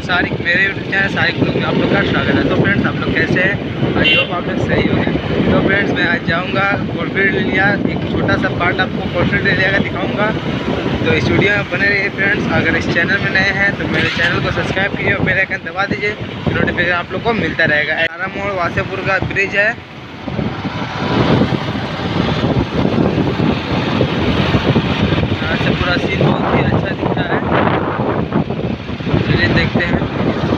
सारिक, मेरे YouTube channel सारिक blog में आप लोग का स्वागत है। तो फ्रेंड्स आप लोग कैसे हैं? आई होप आप लोग सही होंगे। तो फ्रेंड्स मैं आज जाऊंगा कॉर्पोरेट एरिया, एक छोटा सा पार्ट आपको कॉर्पोरेट एरिया का दिखाऊंगा। तो इस वीडियो में बने रहिए फ्रेंड्स। अगर इस चैनल में नए हैं तो मेरे चैनल को सब्सक्राइब कीजिए और बेल आइकन दबा दीजिए, नोटिफिकेशन आप लोग को मिलता रहेगा। आरा मोड़ वासेपुर का ब्रिज है। यहाँ से पूरा सीन बहुत ही अच्छा दिख रहा है। चलिए देखते हैं।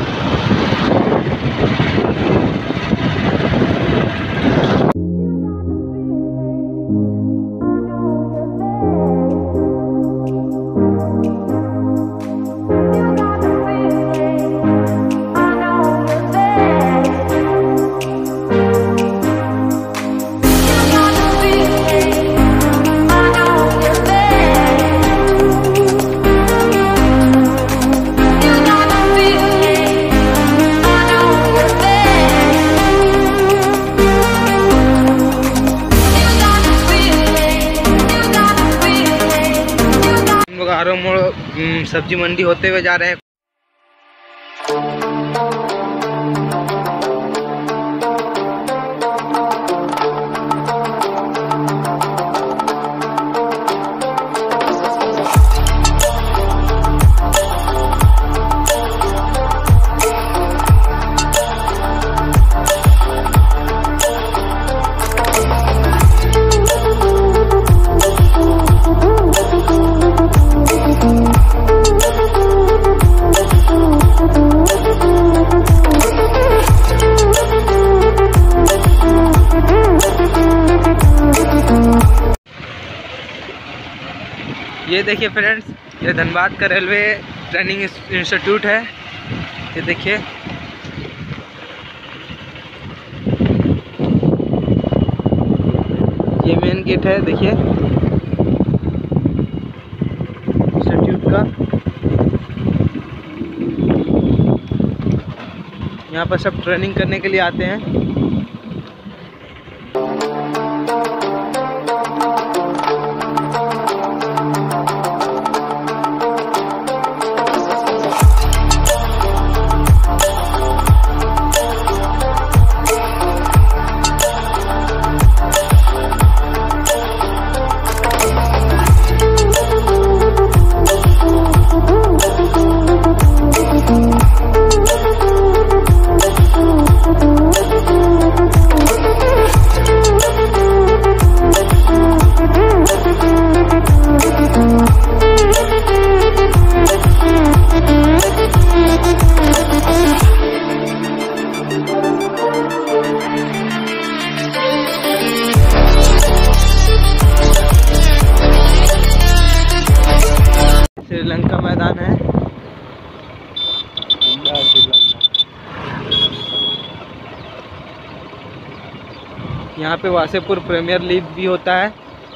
आरा मोड़ सब्जी मंडी होते हुए जा रहे हैं। ये देखिए फ्रेंड्स, ये धनबाद का रेलवे ट्रेनिंग इंस्टीट्यूट है। ये देखिए, ये मेन गेट है। देखिए इंस्टीट्यूट का, यहाँ पर सब ट्रेनिंग करने के लिए आते हैं। श्रीलंका मैदान है। यहाँ पे वासेपुर प्रीमियर लीग भी होता है।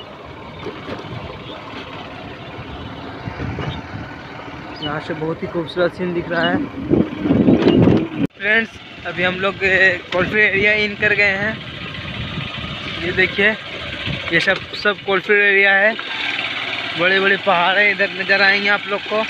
यहाँ से बहुत ही खूबसूरत सीन दिख रहा है। फ्रेंड्स अभी हम लोग कोल्फी एरिया इन कर गए हैं। ये देखिए, ये सब कोल्फी एरिया है। बड़े बड़े पहाड़ है, इधर नज़र आएंगे आप लोग को।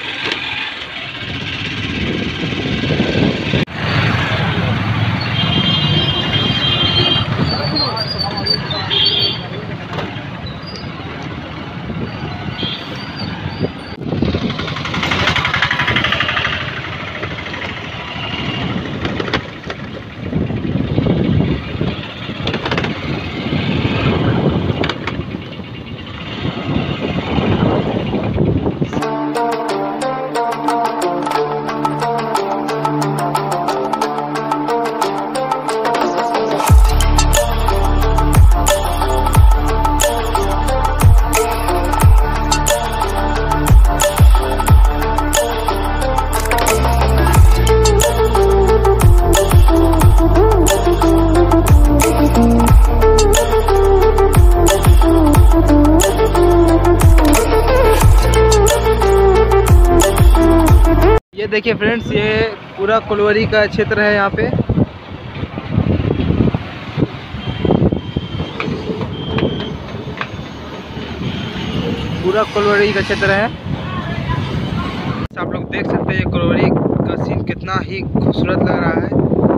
ये देखिए फ्रेंड्स, ये पूरा कोलवरी का क्षेत्र है। यहाँ पे पूरा कोलवरी का क्षेत्र है। आप लोग देख सकते हैं ये कोलवरी का सीन कितना कितना ही खूबसूरत लग रहा है।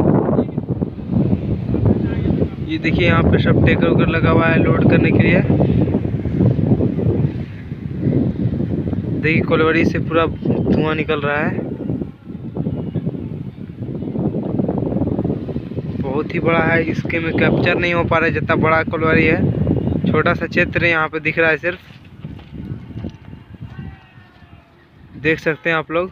ये देखिए यहाँ पे सब टेकर उकर लगा हुआ है लोड करने के लिए। देखिए कोलवरी से पूरा धुआं निकल रहा है। बहुत ही बड़ा है, इसके में कैप्चर नहीं हो पा रहा है जितना बड़ा कोलवरी है। छोटा सा क्षेत्र यहाँ पे दिख रहा है, सिर्फ देख सकते हैं आप लोग।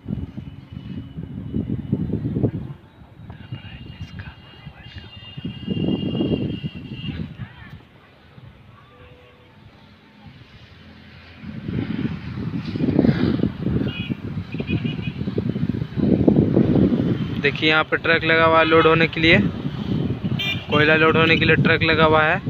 देखिए यहाँ पे ट्रक लगा हुआ है लोड होने के लिए, कोयला लोड होने के लिए ट्रक लगा हुआ है।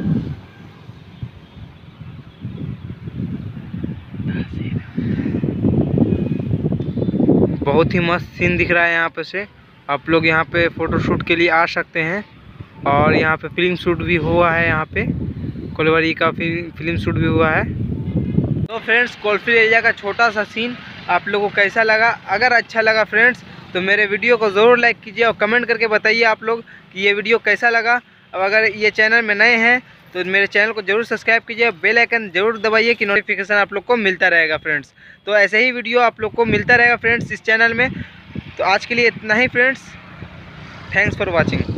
बहुत ही मस्त सीन दिख रहा है यहाँ पे से। आप लोग यहाँ पे फ़ोटो शूट के लिए आ सकते हैं। और यहाँ पे फिल्म शूट भी हुआ है, यहाँ पे कोलवरी का फिल्म शूट भी हुआ है। तो फ्रेंड्स कोलफील्ड एरिया का छोटा सा सीन आप लोगों को कैसा लगा? अगर अच्छा लगा फ्रेंड्स तो मेरे वीडियो को ज़रूर लाइक कीजिए और कमेंट करके बताइए आप लोग कि ये वीडियो कैसा लगा। अब अगर ये चैनल में नए हैं तो मेरे चैनल को जरूर सब्सक्राइब कीजिए, बेल आइकन जरूर दबाइए कि नोटिफिकेशन आप लोग को मिलता रहेगा फ्रेंड्स। तो ऐसे ही वीडियो आप लोग को मिलता रहेगा फ्रेंड्स इस चैनल में। तो आज के लिए इतना ही फ्रेंड्स, थैंक्स फॉर वॉचिंग।